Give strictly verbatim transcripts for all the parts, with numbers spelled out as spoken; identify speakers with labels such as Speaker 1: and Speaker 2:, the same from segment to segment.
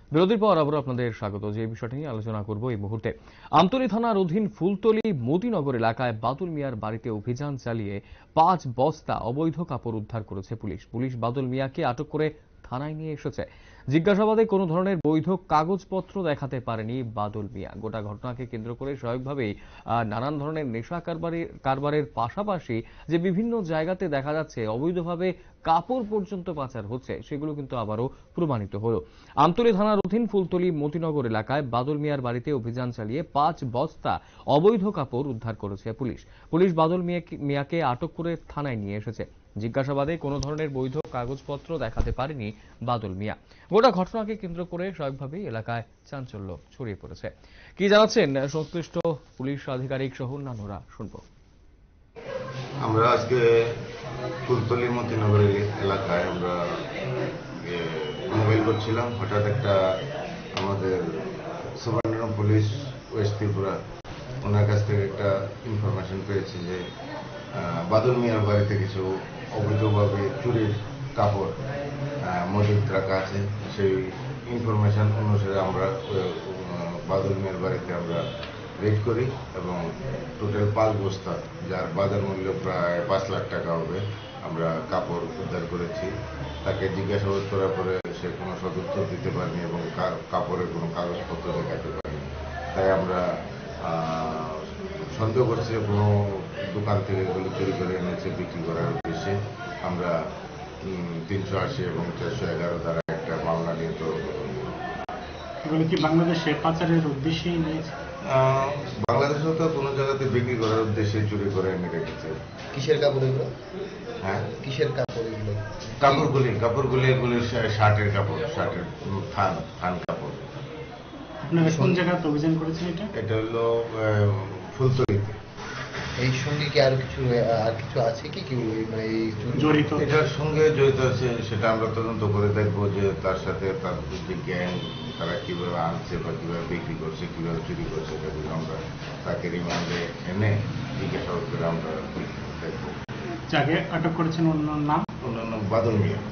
Speaker 1: বিরতির পর আবারও আপনাদের স্বাগত। যে বিষয়টি নিয়ে আলোচনা করব এই মুহূর্তে, আমতলী থানার অধীন ফুলতলী মতিনগর এলাকায় বাদল মিয়ার বাড়িতে অভিযান চালিয়ে পাঁচ বস্তা অবৈধ কাপড় উদ্ধার করেছে পুলিশ। পুলিশ বাদল মিয়াকে আটক করে থানায় নিয়ে এসেছে। জিজ্ঞাসাবাদে কোনো ধরনের বৈধ কাগজপত্র দেখাতে পারেনি বাদল মিয়া। গোটা ঘটনাকে কেন্দ্র করে স্বাভাবিকভাবেই নানান ধরনের নেশা কারবারের কারবারের পাশাপাশি যে বিভিন্ন জায়গাতে দেখা যাচ্ছে অবৈধভাবে কাপড় পর্যন্ত পাচার হচ্ছে, সেগুলো কিন্তু আবারও প্রমাণিত হলো। আমতলী থানার অধীন ফুলতলী মতিনগর এলাকায় বাদল মিয়ার বাড়িতে অভিযান চালিয়ে পাঁচ বস্তা অবৈধ কাপড় উদ্ধার করেছে পুলিশ। পুলিশ বাদল মিয়াকে আটক করে থানায় নিয়ে এসেছে। জিজ্ঞাসাবাদে কোনো ধরনের বৈধ কাগজপত্র দেখাতে পারেনি বাদল মিয়া। গোটা ঘটনাকে কেন্দ্র করে স্বাভাবিকভাবেই এলাকায় চাঞ্চল্য ছড়িয়ে পড়েছে। কি জানাচ্ছেন সংশ্লিষ্ট পুলিশ আধিকারিক সহ অন্যান্যরা, শুনবো।
Speaker 2: আমরা আজকে ফুলতলী মতিনগর এলাকায় আমরা মোবাইল করছিলাম। হঠাৎ একটা আমাদের সুবর্ণগ্রাম পুলিশ ওয়েস্ট ত্রিপুরা ওনার কাছ থেকে একটা ইনফরমেশন পেয়েছি যে বাদল মিয়ার বাড়িতে কিছু অবৈধভাবে চুরির কাপড় মজুদ রাখা আছে। সেই ইনফরমেশন অনুসারে আমরা বাদল মিয়ার বাড়িতে আমরা রেড করি এবং টোটাল পাঁচ বস্তা, যার বাজার মূল্য প্রায় পাঁচ লাখ টাকা হবে, আমরা কাপড় উদ্ধার করেছি। তাকে জিজ্ঞাসাবাদ করার পরে সে কোনো সদুত্তর দিতে পারেনি এবং কাপড়ের কোনো কাগজপত্র দেখাতে পারেনি। তাই আমরা সন্দেহ করছি কোনো দোকান থেকে এগুলো চুরি করে এনেছে বিক্রি করার উদ্দেশ্যে। আমরা তিনশো আশি এবং চারশো এগারো দ্বারা একটা মামলা নিয়ে তদন্ত করব।
Speaker 3: এগুলো কি বাংলাদেশে পাচারের উদ্দেশ্যেই নিয়েছে?
Speaker 2: বাংলাদেশেও তো কোনো জায়গাতে বিক্রি করার উদ্দেশ্যে চুরি করে এনে রেখেছে।
Speaker 4: কিসের কাপড় এগুলো?
Speaker 2: হ্যাঁ,
Speaker 4: কিসের কাপড় এগুলো?
Speaker 2: কাপড়গুলি কাপড়গুলি এগুলি শার্টের কাপড়, শার্টের থান থান কাপড়।
Speaker 3: আপনারা কোন জায়গাতে অভিযান করেছেন? এটা
Speaker 2: এটা হলো ফুলতলীতে।
Speaker 4: এই সঙ্গে কি আর কিছু আর কিছু আছে কি কি মানে
Speaker 3: জড়িত?
Speaker 2: এটার সঙ্গে জড়িত আছে, সেটা আমরা তদন্ত করে দেখবো যে তার সাথে তার যে গ্যাং, তারা কিভাবে আনছে বা কিভাবে বিক্রি করছে, কিভাবে চুরি করছে, সেগুলো আমরা তাকে রিমান্ডে এনে জিজ্ঞাসাবাদ করে আমরা দেখবো।
Speaker 3: যাকে আটক করেছেন ওনার নাম?
Speaker 2: ওনার নাম বাদল মিয়া।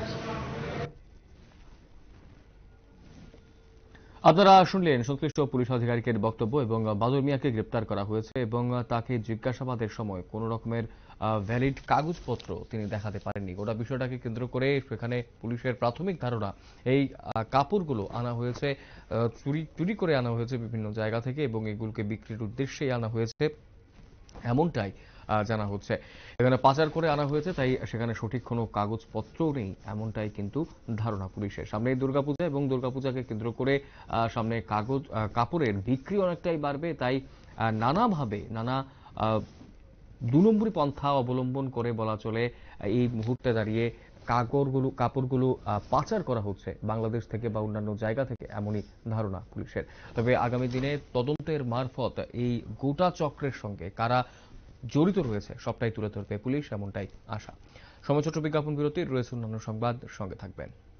Speaker 1: আপনারা শুনলেন সংশ্লিষ্ট পুলিশ আধিকারিকের বক্তব্য। এবং বাদল মিয়াকে গ্রেপ্তার করা হয়েছে এবং তাকে জিজ্ঞাসাবাদের সময় কোন রকমের ভ্যালিড কাগজপত্র তিনি দেখাতে পারেননি। গোটা বিষয়টাকে কেন্দ্র করে সেখানে পুলিশের প্রাথমিক ধারণা এই কাপড়গুলো আনা হয়েছে, চুরি চুরি করে আনা হয়েছে বিভিন্ন জায়গা থেকে এবং এগুলোকে বিক্রির উদ্দেশ্যেই আনা হয়েছে, এমনটাই জানা হচ্ছে। এখানে পাচার করে আনা হয়েছে, তাই সেখানে সঠিক কোনো কাগজপত্র নেই, এমনটাই কিন্তু ধারণা পুলিশের। সামনে দুর্গাপূজা এবং দুর্গাপূজাকে কেন্দ্র করে সামনে কাগজ কাপড়ের বিক্রি অনেকটাই বাড়বে, তাই নানাভাবে নানা দু নম্বরী পন্থা অবলম্বন করে বলা চলে এই মুহূর্তে দাঁড়িয়ে কাপড়গুলো কাপড়গুলো পাচার করা হচ্ছে বাংলাদেশ থেকে বা অন্যান্য জায়গা থেকে, এমনই ধারণা পুলিশের। তবে আগামী দিনে তদন্তের মারফত এই গোটা চক্রের সঙ্গে কারা জড়িত রয়েছে সবটাই তুলে ধরবে পুলিশ, এমনটাই আশা। সময় ছোট বিজ্ঞাপন বিরতির রয়েছে অন্যান্য সংবাদ, সঙ্গে থাকবেন।